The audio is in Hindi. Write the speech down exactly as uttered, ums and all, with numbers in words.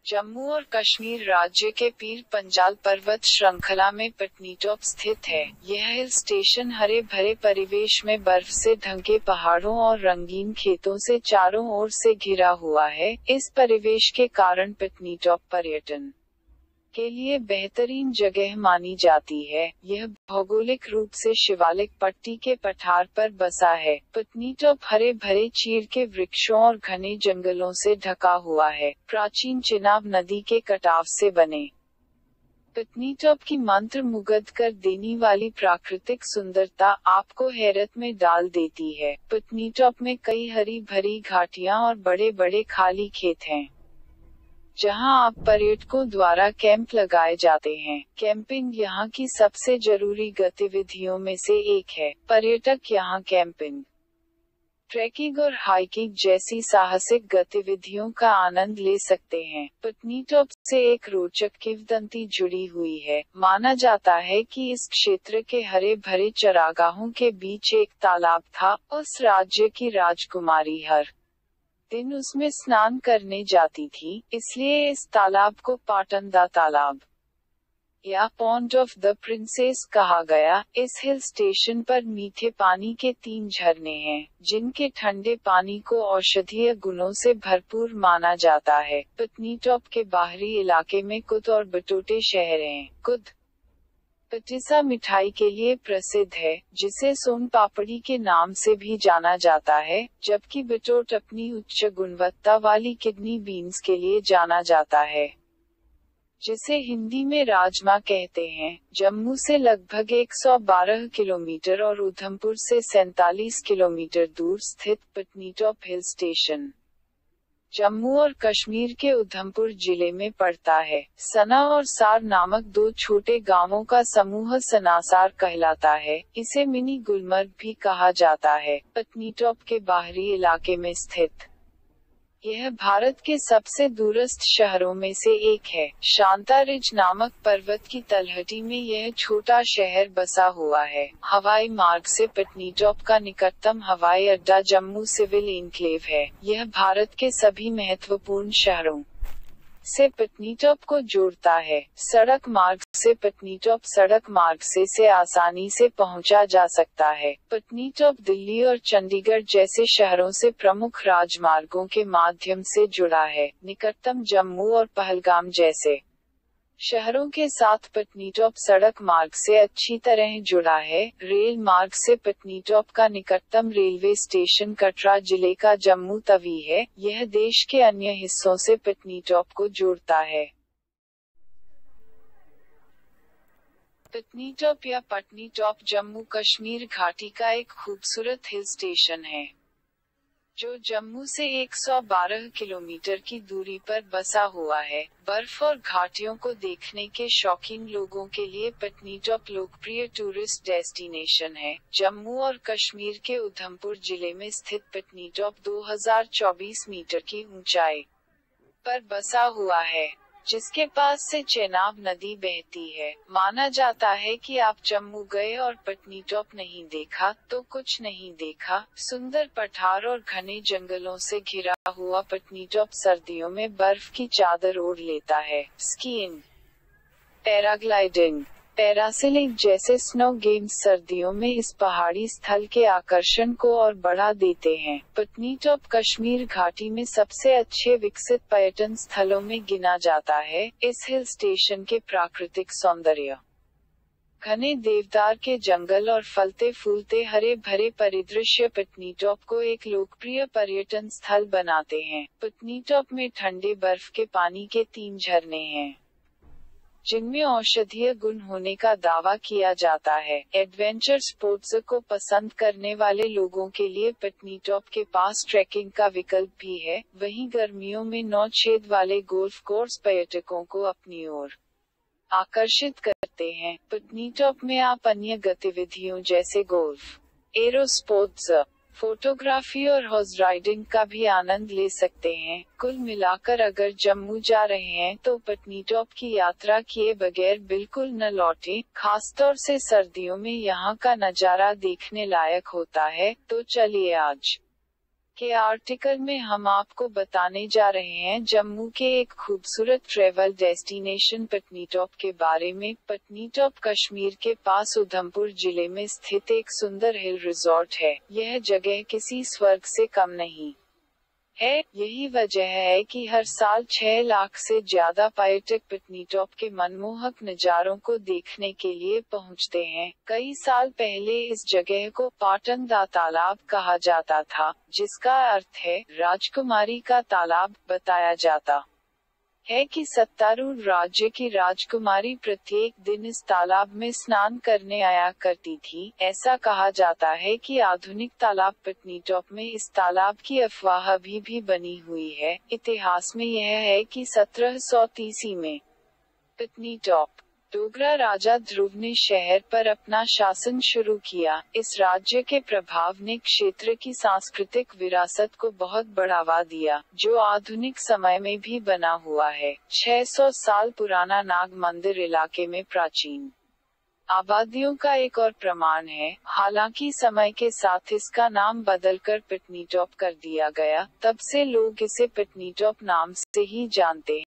जम्मू और कश्मीर राज्य के पीर पंजाल पर्वत श्रृंखला में पटनीटॉप स्थित है। यह हिल स्टेशन हरे भरे परिवेश में बर्फ से ढके पहाड़ों और रंगीन खेतों से चारों ओर से घिरा हुआ है। इस परिवेश के कारण पटनीटॉप पर्यटन के लिए बेहतरीन जगह मानी जाती है। यह भौगोलिक रूप से शिवालिक पट्टी के पठार पर बसा है। पटनीटॉप हरे भरे चीड़ के वृक्षों और घने जंगलों से ढका हुआ है। प्राचीन चिनाब नदी के कटाव से बने पटनीटॉप की मंत्र मुग्ध कर देने वाली प्राकृतिक सुंदरता आपको हैरत में डाल देती है। पटनीटॉप में कई हरी भरी घाटियां और बड़े बड़े खाली खेत हैं, जहां आप पर्यटकों द्वारा कैंप लगाए जाते हैं। कैंपिंग यहाँ की सबसे जरूरी गतिविधियों में से एक है। पर्यटक यहाँ कैंपिंग, ट्रैकिंग और हाइकिंग जैसी साहसिक गतिविधियों का आनंद ले सकते हैं। पटनीटॉप से एक रोचक किंवदंती जुड़ी हुई है। माना जाता है कि इस क्षेत्र के हरे भरे चरागाहों के बीच एक तालाब था। उस राज्य की राजकुमारी हर दिन उसमें स्नान करने जाती थी, इसलिए इस तालाब को पाटनदा तालाब या पॉन्ड ऑफ द प्रिंसेस कहा गया। इस हिल स्टेशन पर मीठे पानी के तीन झरने हैं, जिनके ठंडे पानी को औषधीय गुणों से भरपूर माना जाता है। पटनीटॉप के बाहरी इलाके में कुद और बटोटे शहर हैं। कुद पटिसा मिठाई के लिए प्रसिद्ध है, जिसे सोन पापड़ी के नाम से भी जाना जाता है, जबकि बटोट अपनी उच्च गुणवत्ता वाली किडनी बीन्स के लिए जाना जाता है, जिसे हिंदी में राजमा कहते हैं। जम्मू से लगभग एक सौ बारह किलोमीटर और उधमपुर से सैंतालीस किलोमीटर दूर स्थित पटनीटॉप हिल स्टेशन जम्मू और कश्मीर के उधमपुर जिले में पड़ता है। सना और सार नामक दो छोटे गांवों का समूह सनासार कहलाता है। इसे मिनी गुलमर्ग भी कहा जाता है। पटनीटॉप के बाहरी इलाके में स्थित यह भारत के सबसे दूरस्थ शहरों में से एक है। शांता रिज नामक पर्वत की तलहटी में यह छोटा शहर बसा हुआ है। हवाई मार्ग से पटनीटॉप का निकटतम हवाई अड्डा जम्मू सिविल एन्क्लेव है। यह भारत के सभी महत्वपूर्ण शहरों से पटनीटॉप को जोड़ता है। सड़क मार्ग से पटनीटॉप सड़क मार्ग से से आसानी से पहुंचा जा सकता है। पटनीटॉप दिल्ली और चंडीगढ़ जैसे शहरों से प्रमुख राजमार्गों के माध्यम से जुड़ा है। निकटतम जम्मू और पहलगाम जैसे शहरों के साथ पटनीटॉप सड़क मार्ग से अच्छी तरह जुड़ा है। रेल मार्ग से पटनीटॉप का निकटतम रेलवे स्टेशन कटरा जिले का जम्मू तवी है। यह देश के अन्य हिस्सों से पटनीटॉप को जोड़ता है। पटनीटॉप या पटनीटॉप जम्मू कश्मीर घाटी का एक खूबसूरत हिल स्टेशन है, जो जम्मू से एक सौ बारह किलोमीटर की दूरी पर बसा हुआ है। बर्फ और घाटियों को देखने के शौकीन लोगों के लिए पटनीटॉप लोकप्रिय टूरिस्ट डेस्टिनेशन है। जम्मू और कश्मीर के उधमपुर जिले में स्थित पटनीटॉप दो हज़ार चौबीस मीटर की ऊंचाई पर बसा हुआ है, जिसके पास से चेनाब नदी बहती है। माना जाता है कि आप जम्मू गए और पटनीटॉप नहीं देखा तो कुछ नहीं देखा। सुंदर पठार और घने जंगलों से घिरा हुआ पटनीटॉप सर्दियों में बर्फ की चादर ओढ़ लेता है। स्कीइंग, पैराग्लाइडिंग, पैरासेलिंग जैसे स्नो गेम्स सर्दियों में इस पहाड़ी स्थल के आकर्षण को और बढ़ा देते हैं। पटनीटॉप कश्मीर घाटी में सबसे अच्छे विकसित पर्यटन स्थलों में गिना जाता है। इस हिल स्टेशन के प्राकृतिक सौंदर्य, घने देवदार के जंगल और फलते फूलते हरे भरे परिदृश्य पटनीटॉप को एक लोकप्रिय पर्यटन स्थल बनाते हैं। पटनीटॉप में ठंडे बर्फ के पानी के तीन झरने हैं, जिनमें औषधीय गुण होने का दावा किया जाता है। एडवेंचर स्पोर्ट्स को पसंद करने वाले लोगों के लिए पटनीटॉप के पास ट्रैकिंग का विकल्प भी है। वहीं गर्मियों में नौ छेद वाले गोल्फ कोर्स पर्यटकों को अपनी ओर आकर्षित करते हैं। पटनीटॉप में आप अन्य गतिविधियों जैसे गोल्फ, एरो स्पोर्ट्स, फोटोग्राफी और हॉर्स राइडिंग का भी आनंद ले सकते हैं। कुल मिलाकर अगर जम्मू जा रहे हैं तो पटनीटॉप की यात्रा किए बगैर बिल्कुल न लौटें। खासतौर से सर्दियों में यहाँ का नजारा देखने लायक होता है। तो चलिए आज के आर्टिकल में हम आपको बताने जा रहे हैं जम्मू के एक खूबसूरत ट्रेवल डेस्टिनेशन पटनीटॉप के बारे में। पटनीटॉप कश्मीर के पास उधमपुर जिले में स्थित एक सुंदर हिल रिजॉर्ट है। यह जगह किसी स्वर्ग से कम नहीं है। यही वजह है कि हर साल छह लाख से ज्यादा पर्यटक पटनीटॉप के मनमोहक नज़ारों को देखने के लिए पहुंचते हैं। कई साल पहले इस जगह को पाटन दा तालाब कहा जाता था, जिसका अर्थ है राजकुमारी का तालाब। बताया जाता है कि सत्तारूढ़ राज्य की राजकुमारी प्रत्येक दिन इस तालाब में स्नान करने आया करती थी। ऐसा कहा जाता है कि आधुनिक तालाब पटनीटॉप में इस तालाब की अफवाह अभी भी बनी हुई है। इतिहास में यह है कि सत्रह सौ तीस में पटनीटॉप डोगरा राजा ध्रुव ने शहर पर अपना शासन शुरू किया। इस राज्य के प्रभाव ने क्षेत्र की सांस्कृतिक विरासत को बहुत बढ़ावा दिया, जो आधुनिक समय में भी बना हुआ है। छह सौ साल पुराना नाग मंदिर इलाके में प्राचीन आबादियों का एक और प्रमाण है। हालांकि समय के साथ इसका नाम बदलकर पटनीटॉप कर दिया गया, तब से लोग इसे पटनीटॉप नाम से ही जानते हैं।